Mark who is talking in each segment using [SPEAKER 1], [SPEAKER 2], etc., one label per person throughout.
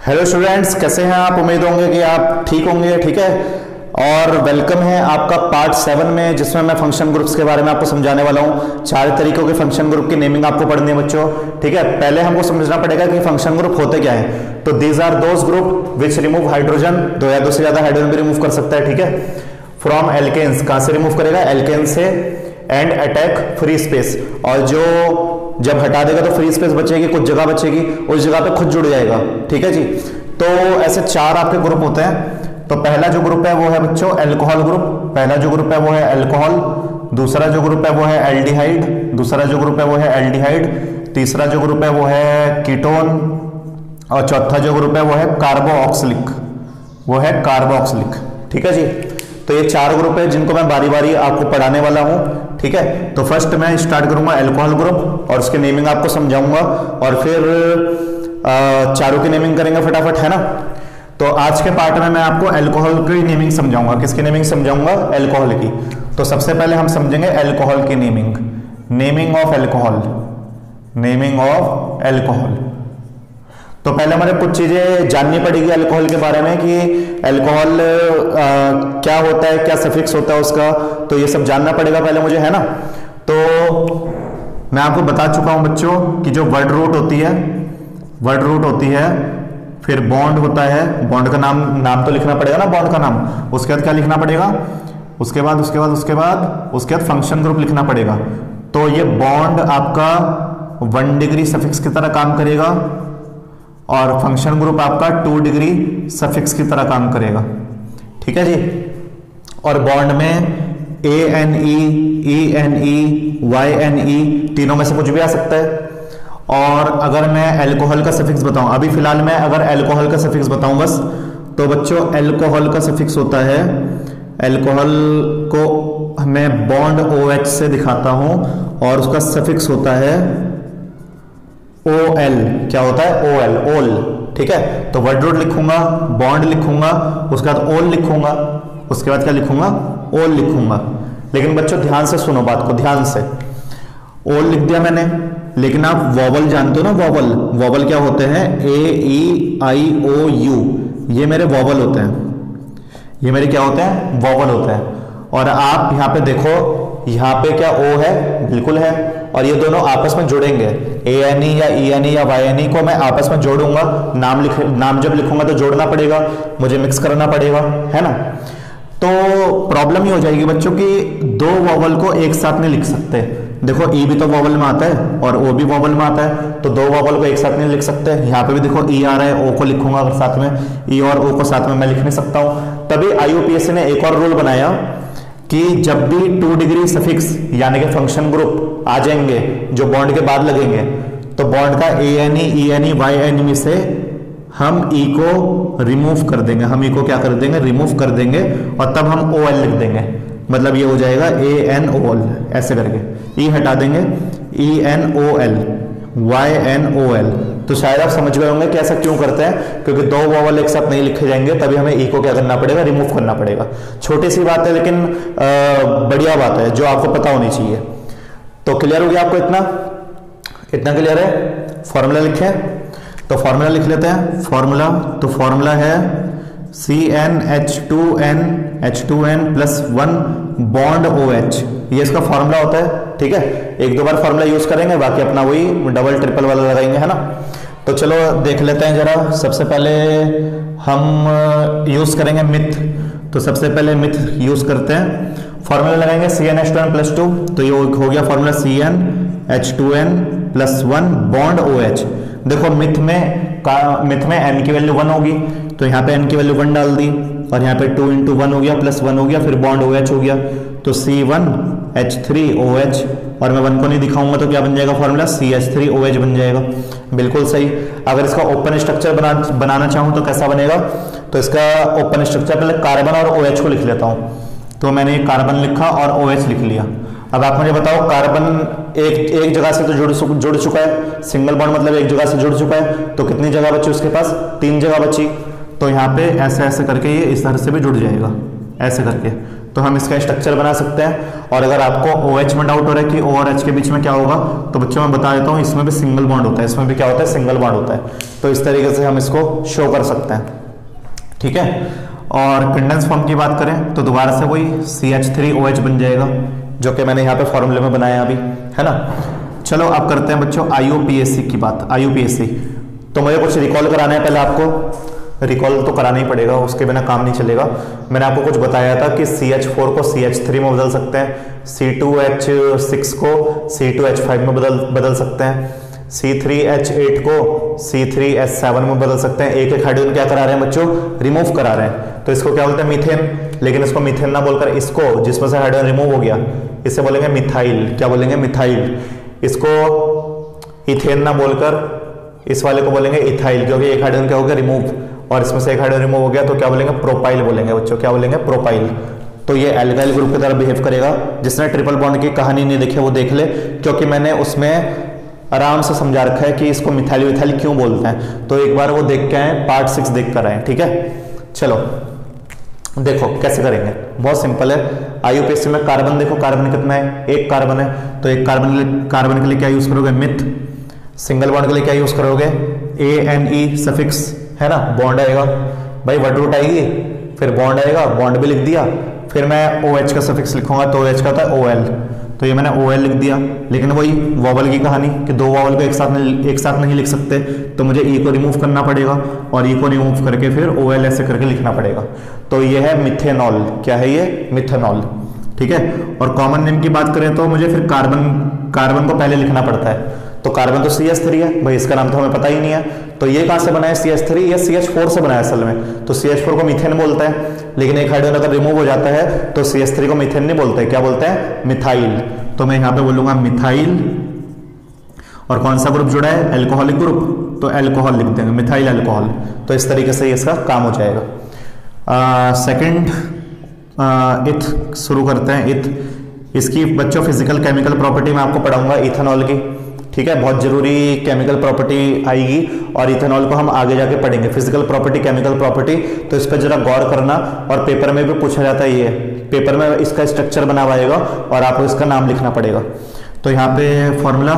[SPEAKER 1] Hello students, कैसे हैं आप। उम्मीद होंगे कि आप ठीक होंगे। ठीक है, और वेलकम है आपका पार्ट 7 में, जिसमें मैं फंक्शन ग्रुप्स के बारे में आपको समझाने वाला हूं। 4 तरीकों के फंक्शन ग्रुप की नेमिंग आपको पढ़नी है बच्चों। ठीक है, पहले हमको समझना पड़ेगा कि फंक्शन ग्रुप होते क्या है। तो these are those group which remove hydrogen, 2 या 2 से ज्यादा हाइड्रोजन भी रिमूव कर सकता है। ठीक है, फ्रॉम एल्केन्स, कहां से रिमूव करेगा, एल्केन से, एंड अटैक फ्री स्पेस, और जो जब हटा देगा तो फ्री स्पेस बचेगी, कुछ जगह बचेगी, उस जगह पे खुद जुड़ जाएगा। ठीक है जी, तो ऐसे 4 आपके ग्रुप होते हैं। तो पहला जो ग्रुप है वो है बच्चों अल्कोहल ग्रुप। पहला जो ग्रुप है वो है अल्कोहल। दूसरा जो ग्रुप है वो है एल्डिहाइड। दूसरा जो ग्रुप है वो है एल्डिहाइड। तीसरा जो ग्रुप है वो है कीटोन, और चौथा जो ग्रुप है वो है कार्बोऑक्सिलिक, वो है कार्बोऑक्सिलिक। ठीक है जी, तो ये 4 ग्रुप है जिनको मैं बारी बारी आपको पढ़ाने वाला हूं। ठीक है, तो फर्स्ट मैं स्टार्ट करूंगा अल्कोहल ग्रुप और उसकी नेमिंग आपको समझाऊंगा, और फिर चारों की नेमिंग करेंगे फटाफट, है ना। तो आज के पार्ट में मैं आपको अल्कोहल की नेमिंग समझाऊंगा। किसकी नेमिंग समझाऊंगा, अल्कोहल की। तो सबसे पहले हम समझेंगे अल्कोहल की naming, naming of alcohol, naming of alcohol. तो पहले हमारे कुछ चीजें जाननी पड़ेगी अल्कोहल के बारे में, कि अल्कोहल क्या होता है, क्या सफिक्स होता है उसका, तो ये सब जानना पड़ेगा पहले मुझे, है ना। तो मैं आपको बता चुका हूं बच्चों कि जो वर्ड रूट होती है, वर्ड रूट होती है, फिर बॉन्ड होता है, बॉन्ड का नाम तो लिखना पड़ेगा ना, बॉन्ड का नाम। उसके बाद क्या लिखना पड़ेगा, उसके बाद फंक्शन ग्रुप लिखना पड़ेगा। तो ये बॉन्ड आपका 1 डिग्री सफिक्स की तरह काम करेगा, और फंक्शन ग्रुप आपका 2 डिग्री सफिक्स की तरह काम करेगा। ठीक है जी, और बॉन्ड में ANE, ENE, YNE तीनों में से कुछ भी आ सकता है। और अगर मैं अल्कोहल का सफिक्स बताऊं, अभी फिलहाल मैं अगर अल्कोहल का सफिक्स बताऊं बस, तो बच्चों अल्कोहल का सफिक्स होता है, अल्कोहल को मैं बॉन्ड OH से दिखाता हूं, और उसका सफिक्स होता है OL। क्या होता है, OL, ओल। ठीक है, तो वर्ड रूट लिखूंगा, बॉन्ड लिखूंगा, उसके बाद ओल लिखूंगा, उसके बाद क्या लिखूंगा, ओल लिखूंगा। लेकिन बच्चों ध्यान से सुनो बात को, ध्यान से। ओल लिख दिया मैंने, लेकिन आप वॉवल जानते हो ना, वॉवल, वॉवल क्या होते हैं, AEIOU, ये मेरे वॉवल होते हैं, ये मेरे क्या होते हैं, वॉवल होते हैं। और आप यहाँ पे देखो, यहाँ पे क्या O है, बिल्कुल है, और ये दोनों आपस में जुड़ेंगे। ANE या ENE या YNE को मैं आपस में जोड़ूंगा, नाम जब लिखूंगा तो जोड़ना पड़ेगा, मुझे मिक्स करना पड़ेगा, है ना। तो प्रॉब्लम ये हो जाएगी बच्चों की 2 वॉवल को एक साथ नहीं लिख सकते। देखो E भी तो वॉवल में आता है और O भी वॉवल में आता है, तो 2 वॉवल को एक साथ नहीं लिख सकते। यहाँ पे भी देखो E आ रहा है, O को लिखूंगा अगर साथ में, E और O को साथ में मैं लिख नहीं सकता हूँ। तभी IUPAC ने एक और रूल बनाया कि जब भी 2 डिग्री सफिक्स यानी कि फंक्शन ग्रुप आ जाएंगे जो बॉन्ड के बाद लगेंगे, तो बॉन्ड का ANE, ENE, YNE में से हम E को रिमूव कर देंगे, हम E को क्या कर देंगे, रिमूव कर देंगे, और तब हम OL लिख देंगे। मतलब ये हो जाएगा ANOL, ऐसे करके E हटा देंगे, ENOL, YNOL। तो शायद आप समझ गए होंगे कि ऐसा क्यों करते हैं, क्योंकि 2 वॉवल एक साथ नहीं लिखे जाएंगे, तभी हमें E को क्या करना पड़ेगा, रिमूव करना पड़ेगा। छोटी सी बात है, लेकिन बढ़िया बात है जो आपको पता होनी चाहिए। तो क्लियर हो गया आपको, इतना क्लियर है। फॉर्मूला लिखें, तो फॉर्मूला लिख लेते हैं। फॉर्मूला, तो फॉर्मूला है CnH2n प्लस 1 बॉन्ड OH, ये इसका फॉर्मूला होता है। ठीक है, 1-2 बार फॉर्मूला यूज करेंगे, बाकी अपना वही डबल ट्रिपल वाला लगाएंगे, है ना। तो चलो देख लेते हैं जरा। सबसे पहले हम यूज करेंगे मिथ, तो सबसे पहले मिथ यूज करते हैं। फॉर्मूला लगाएंगे CnH2n प्लस 2, तो ये हो गया formula CnH2n plus 1 bond OH। देखो मिथ में n की वैल्यू 1 होगी, तो यहाँ पे n की वैल्यू 1 डाल दी, और यहाँ पे 2 × 1 हो गया प्लस 1 हो गया, फिर बॉन्ड OH हो गया, तो C1H3OH, और मैं 1 को नहीं दिखाऊंगा तो क्या बन जाएगा फॉर्मूला, CH3OH बन जाएगा। बिल्कुल सही। अगर इसका ओपन स्ट्रक्चर बनाना चाहूँ तो कैसा बनेगा, तो इसका ओपन स्ट्रक्चर पहले कार्बन और OH को लिख लेता हूँ। तो मैंने कार्बन लिखा और OH लिख लिया। अब आप मुझे बताओ, कार्बन एक जगह से तो जुड़ चुका है, सिंगल बॉन्ड मतलब एक जगह से जुड़ चुका है, तो कितनी जगह बची उसके पास, 3 जगह बची। तो यहाँ पे ऐसे ऐसे करके ये इस तरह से भी जुड़ जाएगा, ऐसे करके। तो हम इसका स्ट्रक्चर बना सकते हैं। और अगर आपको OH में डाउट हो रहा है कि O और H के बीच में क्या होगा, तो बच्चों मैं बता देता हूँ, इसमें भी सिंगल बॉन्ड होता है, इसमें भी क्या होता है, सिंगल बॉन्ड होता है। तो इस तरीके से हम इसको शो कर सकते हैं, ठीक है। और कंडेंस फॉर्म की बात करें तो दोबारा से वही CH3OH बन जाएगा, जो कि मैंने यहाँ पे फॉर्मूले में बनाया अभी, है ना। चलो अब करते हैं बच्चों IUPAC की बात। IUPAC तो मुझे कुछ रिकॉल कराना है, पहले आपको रिकॉल तो कराना ही पड़ेगा, उसके बिना काम नहीं चलेगा। मैंने आपको कुछ बताया था कि CH4 को CH3 में बदल सकते हैं, C2H6 को C2H5 में बदल सकते हैं, C3H8 को C3H7 में बदल सकते हैं। एक एक हाइड्रोजन क्या करा रहे हैं बच्चों, रिमूव करा रहे हैं। तो इसको क्या बोलते हैं, मीथेन। लेकिन इसको मीथेन ना बोलकर इसको, जिसमें से हाइड्रोजन रिमूव हो गया, इसे बोलेंगे मिथाइल। क्या बोलेंगे, मिथाइल। इसको इथेन ना बोलकर इस वाले को बोलेंगे इथाइल, क्योंकि एक हाइड्रोजन क्या हो गया, रिमूव, और इसमें से एक हाइड्रोजन रिमूव हो गया, तो क्या बोलेंगे, प्रोपाइल बोलेंगे बच्चों। क्या बोलेंगे, प्रोपाइल। तो ये एल्काइल ग्रुप की तरह बिहेव करेगा। जिसने ट्रिपल बॉन्ड की कहानी नहीं देखी वो देख ले, क्योंकि मैंने उसमें आराम से समझा रखा है कि इसको मिथाइल विथाइल क्यों बोलते हैं। तो एक बार वो देख के आए, पार्ट 6 देख कर आए, ठीक है। चलो देखो कैसे करेंगे, बहुत सिंपल है। IUPAC में कार्बन देखो, कार्बन कितना है, एक कार्बन है। तो एक कार्बन के लिए क्या यूज करोगे, मिथ। सिंगल बॉन्ड के लिए क्या यूज करोगे, ANE सफिक्स, है ना। बॉन्ड आएगा भाई, वर्ड रूट आएगी, फिर बॉन्ड आएगा, बॉन्ड भी लिख दिया। फिर मैं OH का सफिक्स लिखूंगा, तो OH का था OL, तो ये मैंने OL लिख दिया। लेकिन वही वॉवल की कहानी कि दो वॉवल को एक साथ नहीं लिख सकते, तो मुझे E को रिमूव करना पड़ेगा, और E को रिमूव करके फिर OL ऐसे करके लिखना पड़ेगा। तो ये है मिथेनॉल। क्या है ये, मिथेनॉल, ठीक है। और कॉमन नेम की बात करें तो मुझे फिर कार्बन को पहले लिखना पड़ता है। तो कार्बन तो CH3 है भाई, इसका नाम तो हमें पता ही नहीं है। तो ये कहां से बना है, CH3 या CH4 से बना है असल में। तो CH4 को मीथेन बोलते हैं, लेकिन एक हाइड्रोजन अगर रिमूव हो जाता है तो CH3 को मीथेन नहीं बोलते, क्या बोलते हैं, मिथाइल। तो मैं यहां पे बोलूंगा मिथाइल। और कौन सा ग्रुप जुड़ा है, एल्कोहलिक ग्रुप, तो एल्कोहल लिख देंगे, मिथाइल एल्कोहल। तो इस तरीके से इसका काम हो जाएगा। सेकंड इथ शुरू करते हैं। इथ, इसकी बच्चों फिजिकल केमिकल प्रॉपर्टी मैं आपको पढ़ाऊंगा इथेनॉल की, ठीक है। बहुत जरूरी केमिकल प्रॉपर्टी आएगी, और इथेनॉल को हम आगे जाके पढ़ेंगे, फिजिकल प्रॉपर्टी, केमिकल प्रॉपर्टी। तो इस पर जरा गौर करना, और पेपर में भी पूछा जाता है, ये पेपर में इसका स्ट्रक्चर बना हुआ आएगा और आपको इसका नाम लिखना पड़ेगा। तो यहाँ पे फॉर्मूला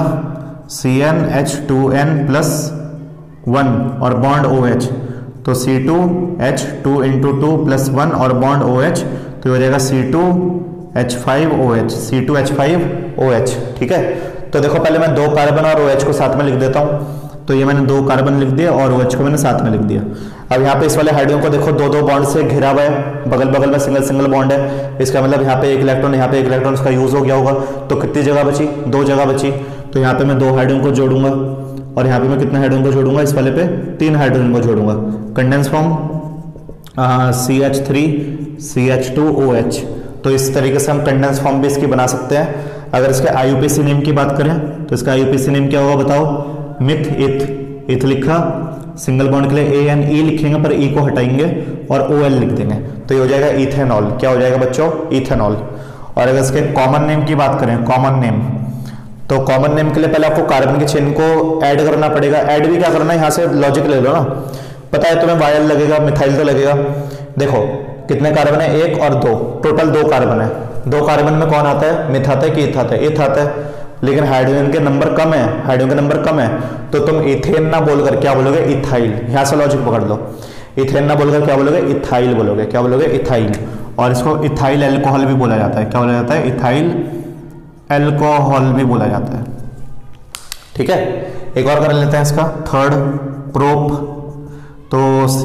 [SPEAKER 1] CnH2n+1 और बॉन्ड OH, तो C2H2 × 2+1 और बॉन्ड OH, तो हो जाएगा C2H5OH, C2H5OH, ठीक है। तो देखो पहले मैं 2 कार्बन और OH को साथ में लिख देता हूं। तो ये मैंने 2 कार्बन लिख दिया और OH को मैंने साथ में लिख दिया। अब यहाँ पे इस वाले हाइड्रोजन को देखो 2-2 बॉन्ड से घिरा हुआ है, बगल बगल में सिंगल बॉन्ड है। इसका मतलब यहाँ पे एक इलेक्ट्रॉन, यहाँ पे एक इलेक्ट्रॉन उसका यूज हो गया होगा। तो कितनी जगह बची, 2 जगह बची। तो यहाँ पे मैं 2 हाइड्रोजन को जोड़ूंगा, और यहाँ पे मैं कितने हाइड्रोजन को जोड़ूंगा, इस वाले पे 3 हाइड्रोजन को जोड़ूंगा। Condense form CH3 CH2OH। तो इस तरीके से हम कंडेंस फॉर्म भी इसकी बना सकते हैं। अगर इसके IUPAC नेम की बात करें तो इसका IUPAC नेम क्या होगा बताओ, मिथ इथ। इथ लिखा, सिंगल बॉन्ड के लिए ANE लिखेंगे पर E को हटाएंगे और OL लिख देंगे, तो ये हो जाएगा इथेनॉल। क्या हो जाएगा बच्चों, इथेनॉल। और अगर इसके कॉमन नेम की बात करें, कॉमन नेम, तो कॉमन नेम के लिए पहले आपको कार्बन के चेन को ऐड करना पड़ेगा। ऐड भी क्या करना है, यहाँ से लॉजिक ले लो ना, पता है तुम्हें वायल लगेगा, मिथाइल तो लगेगा। देखो कितने कार्बन है, 1 और 2, टोटल 2 कार्बन है। 2 कार्बन में कौन आता है, मिथ आता है कि इथ आता है, इथ आता है। लेकिन हाइड्रोजन के नंबर कम है, हाइड्रोजन के नंबर कम है, तो तुम इथेन ना बोलकर क्या बोलोगे, इथाइल। यहां से लॉजिक पकड़ लो, इथेन ना बोलकर क्या बोलोगे, इथाइल बोलोगे। क्या बोलोगे, इथाइल। और इसको इथाइल अल्कोहल भी बोला जाता है। क्या बोला जाता है, इथाइल अल्कोहल भी बोला जाता है, ठीक है। एक और कर लेते हैं इसका थर्ड, प्रोप। तो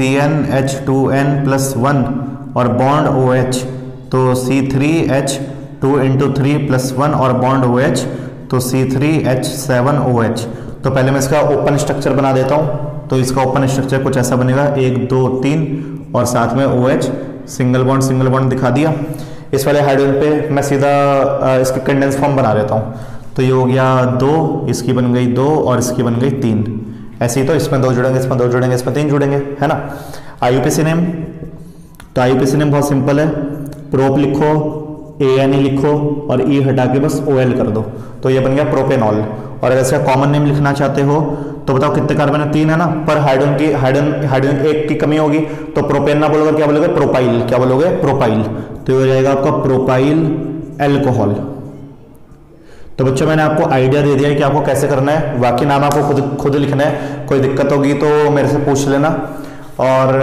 [SPEAKER 1] CnH2n+1 और बॉन्ड OH, तो C3H2 × 3+1 और बॉन्ड OH, तो C3H7OH। तो पहले मैं इसका ओपन स्ट्रक्चर बना देता हूं। तो इसका ओपन स्ट्रक्चर कुछ ऐसा बनेगा, 1 2 3 और साथ में OH, सिंगल बॉन्ड दिखा दिया। इस वाले हाइड्रोजन पे मैं सीधा इसकी कंडेंस फॉर्म बना देता हूं। तो ये हो गया 2, इसकी बन गई 2 और इसकी बन गई 3। ऐसे ही तो इसमें 2 जुड़ेंगे, इसमें 2 जुड़ेंगे, इसमें 3 जुड़ेंगे, है ना। IUPAC नेम, तो IUPAC नेम बहुत सिंपल है, प्रोप लिखो, ANE लिखो और E हटा के बस OL कर दो, तो ये बन गया प्रोपेनॉल। और अगर इसका कॉमन नेम लिखना चाहते हो तो बताओ कितने कार्बन है, 3 है ना, पर हाइड्रोजन एक की कमी होगी, तो प्रोपेन ना बोलोगे, क्या बोलोगे, प्रोपाइल। क्या बोलोगे, प्रोपाइल। तो ये हो जाएगा आपका प्रोपाइल एल्कोहल। तो बच्चों मैंने आपको आइडिया दे दिया है कि आपको कैसे करना है, बाकी नाम आपको खुद लिखना है। कोई दिक्कत होगी तो मेरे से पूछ लेना और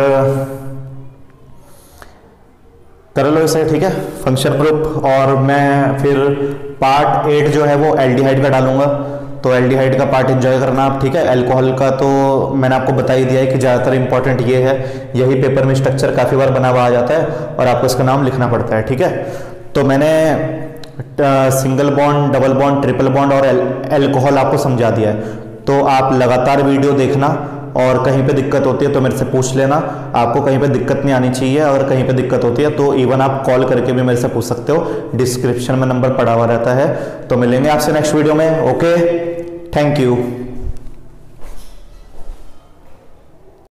[SPEAKER 1] कर लो इसे, ठीक है, फंक्शन ग्रुप। और मैं फिर पार्ट 8 जो है वो एल्डिहाइड का डालूंगा, तो एल्डिहाइड का पार्ट एंजॉय करना आप, ठीक है। अल्कोहल का तो मैंने आपको बता ही दिया है कि ज़्यादातर इंपॉर्टेंट ये है, यही पेपर में स्ट्रक्चर काफ़ी बार बना हुआ आ जाता है और आपको इसका नाम लिखना पड़ता है, ठीक है। तो मैंने single bond, double bond, triple bond और अल्कोहल आपको समझा दिया है। तो आप लगातार वीडियो देखना और कहीं पे दिक्कत होती है तो मेरे से पूछ लेना। आपको कहीं पे दिक्कत नहीं आनी चाहिए, अगर कहीं पे दिक्कत होती है तो इवन आप कॉल करके भी मेरे से पूछ सकते हो, डिस्क्रिप्शन में नंबर पड़ा हुआ रहता है। तो मिलेंगे आपसे नेक्स्ट वीडियो में। Okay, thank you.